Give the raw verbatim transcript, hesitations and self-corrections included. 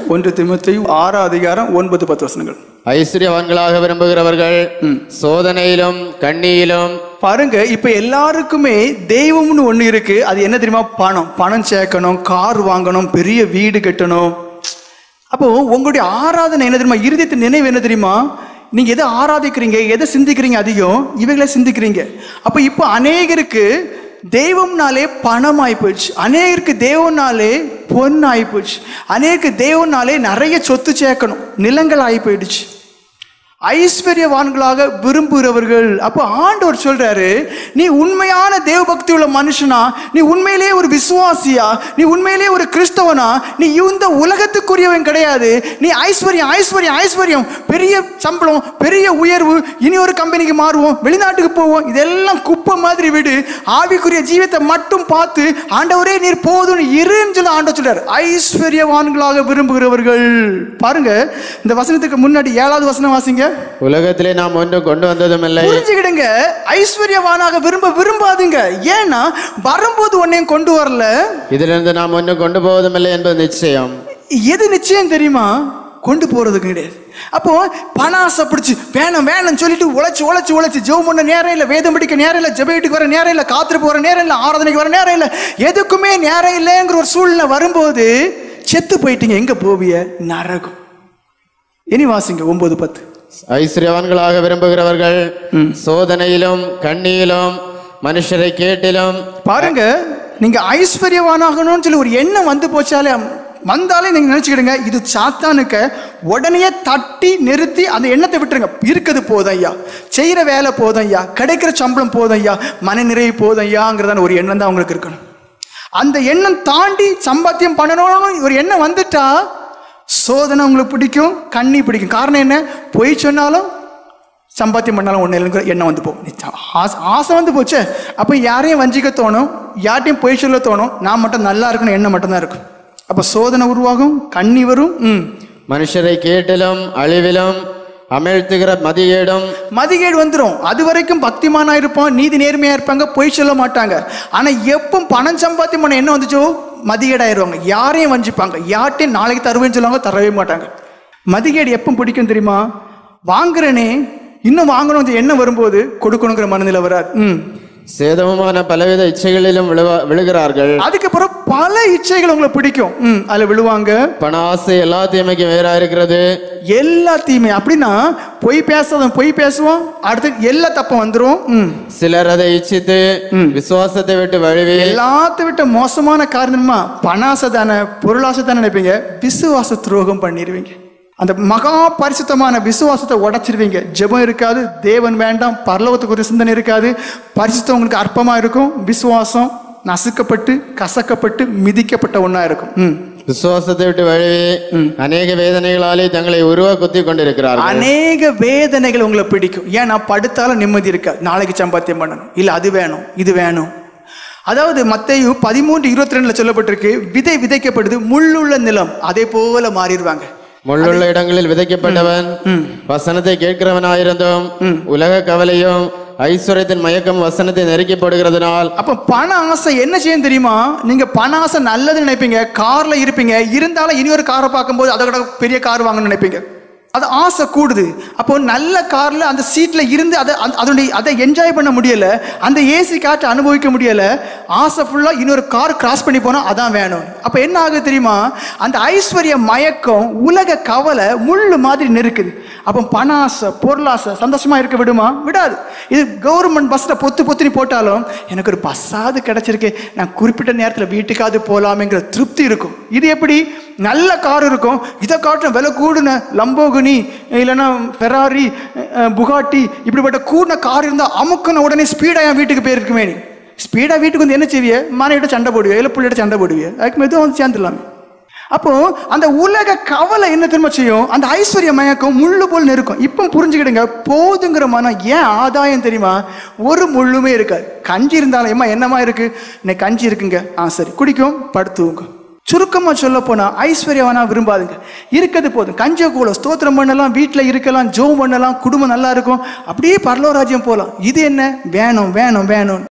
ஒன்று தீமோத்தேயு ஆறாம் அதிகாரம் ஒன்பது பத்து வசனங்கள். ஐஸ்வர்யவான்களாக விரும்புகிறவர்கள் சோதனையிலும் கண்ணியிலும். பாருங்க, இப்ப எல்லாருக்குமே தெய்வம்னு ஒண்ணு இருக்கு. அது என்ன தெரியுமா? பணம். பணம் சேர்க்கணும், கார் வாங்கணும், பெரிய வீடு கட்டணும். அப்போ உங்களுடைய ஆராதனை என்ன தெரியுமா? இருதயத்தின் நினைவு என்ன தெரியுமா? நீங்க எதை ஆராதிக்கிறீங்க, எதை சிந்திக்கிறீங்க அதிகம்? இவைகளை சிந்திக்கிறீங்க. அப்ப இப்போ அநேகருக்கு தெய்வம்னாலே பணம் ஆகி போயிடுச்சு, அநேகருக்கு தெய்வம்னாலே பொன் ஆகி போயிடுச்சு, அநேகருக்கு தெய்வம்னாலே நிறைய சொத்து சேர்க்கணும், நிலங்கள் ஆகி போயிடுச்சு. ஐஸ்வர்யவான்களாக விரும்புகிறவர்கள். அப்போ ஆண்டவர் சொல்றாரு, நீ உண்மையான தேவ பக்தி உள்ள மனுஷனா, நீ உண்மையிலேயே ஒரு விசுவாசியா, நீ உண்மையிலேயே ஒரு கிறிஸ்தவனா, நீ இந்த உலகத்துக்குரியவன் கிடையாது. நீ ஐஸ்வர்யம் ஐஸ்வர்யம் ஐஸ்வர்யம், பெரிய சம்பளம், பெரிய உயர்வு, இனி ஒரு கம்பெனிக்கு மாறுவோம், வெளிநாட்டுக்கு போவோம், இதெல்லாம் குப்பை மாதிரி விடு. ஆவிக்குரிய ஜீவத்தை மட்டும் பார்த்து ஆண்டவரே நீர் போதும் இருன்னு சொல்லி ஆண்டவர் சொல்றாரு. ஐஸ்வர்யவான்களாக விரும்புகிறவர்கள். பாருங்க, இந்த வசனத்துக்கு முன்னாடி ஏழாவது வசனம் வாசிங்க. உலகத்திலே நாம் ஒன்றும் கொண்டு வந்ததும் இல்லை. புரிஞ்சுக்கிடுங்க, ஐஸ்வர்யவானாக விரும்ப விரும்பாதுங்க. ஏன்னா வரும்போது ஒன்னையும் கொண்டு வரல, இதிலிருந்து நாம் ஒன்றும் கொண்டு போவதும் இல்லை என்பது நிச்சயம். எது நிச்சயம் தெரியுமா? கொண்டு போறதுக்கு கிடையாது. அப்போ பணாசை பிடிச்சி வேணும் வேணும்னு சொல்லிட்டு உழைச்சு உழைச்சு உழைச்சு ஜெபம் பண்ண நேரம் இல்லை, வேதம் படிக்க நேரம் இல்லை, ஜெபத்துக்கு வர நேரம் இல்லை, காத்திருப்பு வர நேரம் இல்லை, ஆராதனைக்கு வர நேரம் இல்லை, எதுக்குமே நேரம் இல்லைங்கிற ஒரு சூழ்நிலை வரும்போது செத்து போயிட்டீங்க. எங்க போவிய? நரகம். இனி வாசிங்க ஒன்பது பத்து. ஐஸ்வர்யவான்களாக விரும்புகிறவர்கள் சோதனையிலும் கண்ணியிலும் மனுஷரை கேட்டிலும். பாருங்க, நீங்க ஐஸ்வர்யவானாகணும்னு சொல்லி ஒரு எண்ணம் வந்து போச்சாலே வந்தாலே நீங்க நினைச்சுக்கிடுங்க, இது சாத்தானுக்க உடனே தட்டி நிறுத்தி அந்த எண்ணத்தை விட்டுருங்க. இருக்கிறது போதும் ஐயா, செய்யற வேலை போதும் ஐயா, கிடைக்கிற சம்பளம் போதும் ஐயா, மன நிறைவு போதும் ஐயாங்கிறதான ஒரு எண்ணம் தான் உங்களுக்கு இருக்கணும். அந்த எண்ணம் தாண்டி சம்பாத்தியம் பண்ணணும்னு ஒரு எண்ணம் வந்துட்டா சோதனை உங்களுக்கு பிடிக்கும், கண்ணி பிடிக்கும். காரணம் என்ன? பொய் சொன்னாலும் சம்பாத்தியம் பண்ணாலும் ஒன்று இல்லைங்கிற எண்ணம் வந்து போகும். ஆசை ஆசை வந்து போச்சு. அப்போ யாரையும் வஞ்சிக்க தோணும், யார்ட்டையும் பொய் சொல்ல தோணும், நான் மட்டும் நல்லா இருக்கணும் எண்ணம் மட்டும்தான் இருக்கும். அப்போ சோதனை உருவாகும், கண்ணி வரும். ம் மனுஷரை கேட்டிலும் அழிவிலும் அமிழ்த்துகிற மதிகேடும். மதிகேடு வந்துடும். அது வரைக்கும் பக்திமானா இருப்போம், நீதி நேர்மையா இருப்பாங்க, பொய் சொல்ல மாட்டாங்க. ஆனா எப்போ பணம் சம்பாத்தியம் பண்ண என்ன வந்துச்சோ மதிகேடாயிருவாங்க, யாரையும் வஞ்சிப்பாங்க, யார்ட்டையும் நாளைக்கு தருவேன்னு சொல்லுவாங்க, தரவே மாட்டாங்க. மதிகேடு எப்போ பிடிக்கும் தெரியுமா? வாங்குறனே இன்னும் வாங்கணும் எண்ணம் வரும்போது கொடுக்கணுங்கிற மனநிலை வராது. ம் சேதமான பலவித இச்சைகளிலும் விழுகிறார்கள். அதுக்கப்புறம் பல இச்சைகள் உங்களை பிடிக்கும், ம் அதுல விழுவாங்க. பண ஆசை எல்லா தீமைக்கும் வேறா இருக்கிறது. எல்லா தீமை அப்படின்னா பொய் பேசாதவன் பொய் பேசுவோம், அடுத்து எல்லா தப்பம் வந்துடும். ம் சிலர் அதை இச்சித்து விசுவாசத்தை விட்டு வழுவி. எல்லாத்த விட்டு மோசமான காரணமா பணாசை தானே, பொருளாசை தானே நினைப்பீங்க, விசுவாச துரோகம் பண்ணிடுவீங்க. அந்த மகா பரிசுத்தமான விசுவாசத்தை உடைச்சிருவீங்க. ஜெபம் இருக்காது, தேவன் வேண்டாம், பரலோகத்துக்கு ஒரு சிந்தனை இருக்காது, பரிசுத்தம் உங்களுக்கு அற்பமா இருக்கும், விசுவாசம் நசுக்கப்பட்டு கசக்கப்பட்டு மிதிக்கப்பட்ட ஒன்னா இருக்கும். ம் விசுவாசத்தை விட்டு வழுவி அநேக வேதனைகளாலே தங்களை உருவ குத்தி கொண்டிருக்கிறார்கள். அநேக வேதனைகள் உங்களை பிடிக்கும். ஏன்னா படுத்தாலும் நிம்மதி இருக்காது, நாளைக்கு சம்பாத்தியம் பண்ணணும், இல்ல அது வேணும் இது வேணும். அதாவது மத்தேயு பதிமூன்று இருபத்தி ரெண்டுல சொல்லப்பட்டிருக்கு, விதை விதைக்கப்படுது, முள்ளுள்ள நிலம் அதே போல மாறிடுவாங்க. முள்ளுள்ள இடங்களில் விதைக்கப்பட்டவன் வசனத்தை கேட்கிறவனாயிருந்தும் உலக கவலையும் ஐஸ்வர்யத்தின் மயக்கம் வசனத்தை நெருக்கப்படுகிறதுனால். அப்ப பண ஆசை என்ன செய்யும் தெரியுமா? நீங்க பண ஆசை நல்லது நினைப்பீங்க, கார்ல இருப்பீங்க, இருந்தாலும் இனி ஒரு காரை பார்க்கும்போது அதை விட பெரிய கார் வாங்கணும்னு நினைப்பீங்க. அது ஆசை கூடுது. அப்போ நல்ல கார்ல அந்த சீட்ல இருந்து அதை அதனுடைய அதை என்ஜாய் பண்ண முடியல, அந்த ஏசி காற்றை அனுபவிக்க முடியல, ஆசை ஃபுல்லா இன்னொரு கார் கிராஸ் பண்ணி போனா அதான் வேணும். அப்ப என்ன ஆகுது தெரியுமா? அந்த ஐஸ்வர்ய மயக்கம் உலக கவலை முள்ளு மாதிரி நெருக்குது. அப்போ பண ஆசை பொருளாசை சந்தோஷமா இருக்க விடுமா? விடாது. இது கவர்மெண்ட் பஸ்ல பொத்து பொத்துனி போட்டாலும் எனக்கு ஒரு பஸ்ஸாவது கிடைச்சிருக்கு, நான் குறிப்பிட்ட நேரத்தில் வீட்டுக்காவது போலாமேங்கிற திருப்தி இருக்கும். இது எப்படி? நல்ல கார் இருக்கும், இதை காட்டும் விலை கூடுன லம்போகினி இல்லைன்னா ஃபெராரி புகாட்டி இப்படிப்பட்ட கூடின கார் இருந்தால் அமுக்குன உடனே ஸ்பீடாக என் வீட்டுக்கு போயிருக்குமே. நீ ஸ்பீடாக வீட்டுக்கு வந்து என்ன செய்விய? மனைவிட்ட சண்டை போடுவியா, இல்லை பிள்ளைகிட்ட சண்டை போடுவியா? அதுக்கு மெதுவாக வந்து சேர்ந்துடலாமே. அப்போ அந்த உலக கவலை என்ன திரும்ப செய்யும்? அந்த ஐஸ்வர்ய மயக்கம் முள்ளு போல் நெருக்கும். இப்போ புரிஞ்சுக்கிடுங்க, போதுங்கிற மனம் ஏன் ஆதாயம் தெரியுமா? ஒரு முள்ளுமே இருக்காது. கஞ்சி இருந்தாலும் ஏமா என்னமா இருக்கு, இன்னைக்கு கஞ்சி இருக்குங்க, ஆ சரி குடிக்கும், படுத்துவோங்க. சுருக்கமா சொல்ல போனா ஐஸ்வர்யவானா விரும்பாதுங்க, இருக்கிறது போதும். கஞ்ச கூட ஸ்தோத்திரம் பண்ணலாம், வீட்டில் இருக்கலாம், ஜோம் பண்ணலாம், குடும்பம் நல்லா இருக்கும், அப்படியே பரலோக ராஜ்யம் போகலாம். இது என்ன? வேணும் வேணும் வேணும்.